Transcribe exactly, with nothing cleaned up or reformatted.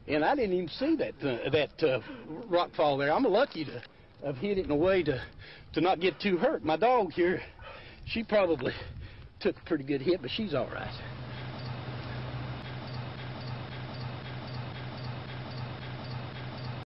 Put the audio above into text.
And I didn't even see that uh, that uh, rock fall there. I'm lucky to have hit it in a way to to not get too hurt. My dog here, she probably took a pretty good hit, but she's all right.